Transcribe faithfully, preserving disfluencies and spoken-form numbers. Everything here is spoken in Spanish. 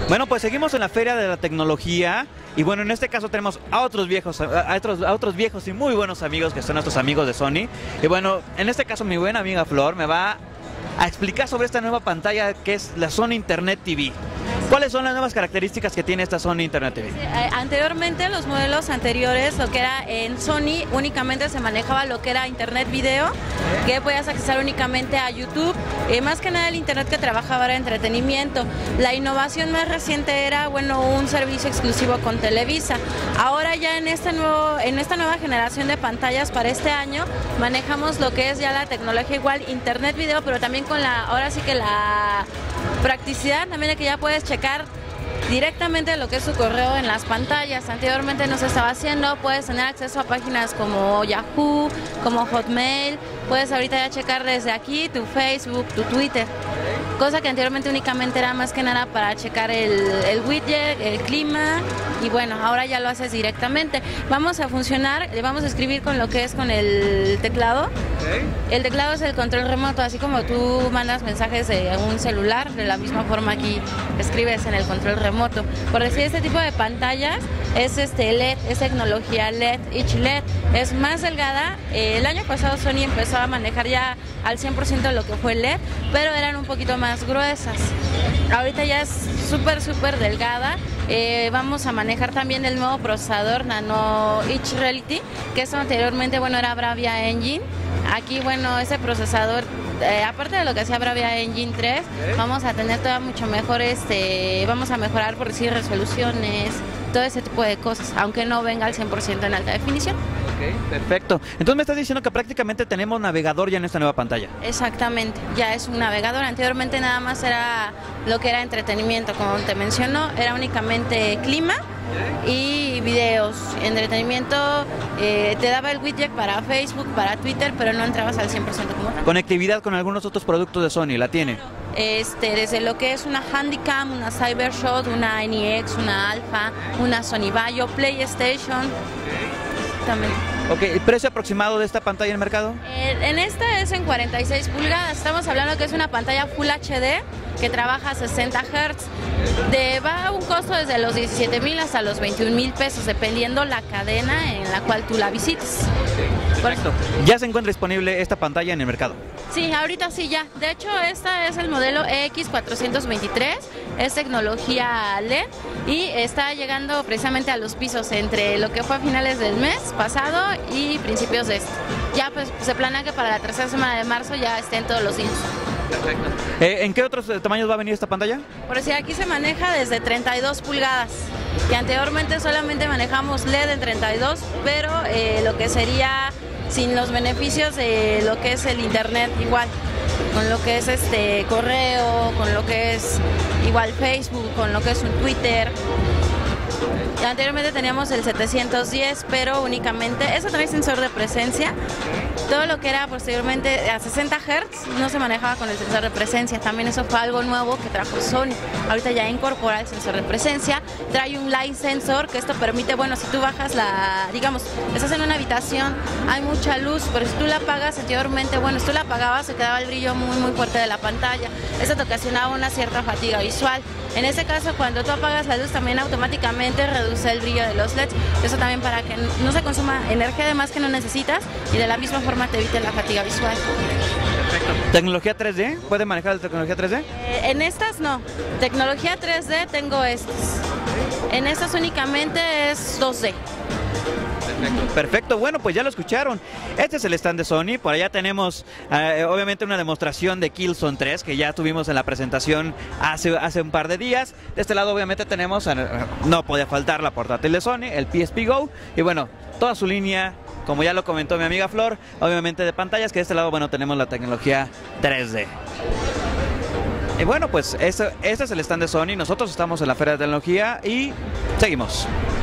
Bueno, pues seguimos en la Feria de la Tecnología y bueno, en este caso tenemos a otros viejos, a otros, a otros viejos y muy buenos amigos que son nuestros amigos de Sony. Y bueno, en este caso mi buena amiga Flor me va a explicar sobre esta nueva pantalla que es la Sony Internet T V. ¿Cuáles son las nuevas características que tiene esta Sony Internet T V? Sí, eh, anteriormente, los modelos anteriores, lo que era en Sony, únicamente se manejaba lo que era Internet Video, que podías acceder únicamente a YouTube. Eh, más que nada el Internet que trabajaba era entretenimiento. La innovación más reciente era, bueno, un servicio exclusivo con Televisa. Ahora ya en, este nuevo, en esta nueva generación de pantallas para este año, manejamos lo que es ya la tecnología igual, Internet Video, pero también con la, ahora sí que la practicidad también de que ya puedes checar directamente lo que es su correo en las pantallas. Anteriormente no se estaba haciendo, puedes tener acceso a páginas como Yahoo, como Hotmail, puedes ahorita ya checar desde aquí tu Facebook, tu Twitter, cosa que anteriormente únicamente era más que nada para checar el, el widget, el clima, y bueno, ahora ya lo haces directamente. Vamos a funcionar, vamos a escribir con lo que es con el teclado. El teclado es el control remoto, así como tú mandas mensajes de un celular, de la misma forma aquí escribes en el control remoto. Por decir, este tipo de pantallas es este L E D, es tecnología L E D, H L E D, es más delgada. Eh, el año pasado Sony empezó a manejar ya al cien por ciento lo que fue L E D, pero eran un poquito más gruesas. Ahorita ya es súper, súper delgada. Eh, vamos a manejar también el nuevo procesador Nano Edge Reality, que eso anteriormente, bueno, era Bravia Engine. Aquí, bueno, ese procesador, eh, aparte de lo que hacía Bravia Engine tres, vamos a tener todavía mucho mejor, este, vamos a mejorar, por decir, resoluciones, todo ese tipo de cosas, aunque no venga al cien por ciento en alta definición. Ok, perfecto. Entonces me estás diciendo que prácticamente tenemos navegador ya en esta nueva pantalla. Exactamente, ya es un navegador. Anteriormente nada más era lo que era entretenimiento, como te menciono, era únicamente clima y videos. Entretenimiento, eh, te daba el widget para Facebook, para Twitter, pero no entrabas al cien por ciento como tal. Conectividad con algunos otros productos de Sony, ¿la tiene? Este, desde lo que es una Handycam, una Cybershot, una N E X, una Alpha, una Sony Vaio, PlayStation. También. Ok, ¿el precio aproximado de esta pantalla en el mercado? Eh, en esta es en cuarenta y seis pulgadas, estamos hablando que es una pantalla Full H D que trabaja a sesenta hertz, de, va a un costo desde los diecisiete mil hasta los veintiún mil pesos, dependiendo la cadena en la cual tú la visites. Correcto. ¿Ya se encuentra disponible esta pantalla en el mercado? Sí, ahorita sí ya. De hecho, esta es el modelo E X cuatrocientos veintitrés, es tecnología L E D y está llegando precisamente a los pisos entre lo que fue a finales del mes pasado y principios de este. Ya pues se planea que para la tercera semana de marzo ya estén todos los días. Perfecto. Eh, ¿En qué otros tamaños va a venir esta pantalla? Por decir, aquí se maneja desde treinta y dos pulgadas, que anteriormente solamente manejamos L E D en treinta y dos, pero eh, lo que sería sin los beneficios de lo que es el internet igual, con lo que es este correo, con lo que es igual Facebook, con lo que es un Twitter. Y anteriormente teníamos el setecientos diez, pero únicamente, eso trae sensor de presencia. Todo lo que era posteriormente a sesenta hertz no se manejaba con el sensor de presencia. También eso fue algo nuevo que trajo Sony. Ahorita ya incorpora el sensor de presencia. Trae un light sensor, que esto permite, bueno, si tú bajas la, digamos, estás en una habitación, hay mucha luz, pero si tú la apagas anteriormente, bueno, si tú la apagabas se quedaba el brillo muy muy fuerte de la pantalla. Eso te ocasionaba una cierta fatiga visual. En este caso, cuando tú apagas la luz, también automáticamente reduce el brillo de los L E Ds. Eso también para que no se consuma energía de más que no necesitas y de la misma forma te evite la fatiga visual. Perfecto. ¿Tecnología tres D? ¿Puede manejar la tecnología tres D? Eh, en estas no. Tecnología tres D tengo estas. En estas únicamente es dos D. Perfecto. Perfecto, bueno, pues ya lo escucharon. Este es el stand de Sony. Por allá tenemos eh, obviamente una demostración de Killzone tres que ya tuvimos en la presentación hace, hace un par de días. De este lado obviamente tenemos, eh, no podía faltar la portátil de Sony, el P S P Go. Y bueno, toda su línea, como ya lo comentó mi amiga Flor, obviamente de pantallas, que de este lado, bueno, tenemos la tecnología tres D. Y bueno, pues este, este es el stand de Sony. Nosotros estamos en la Feria de Tecnología y seguimos.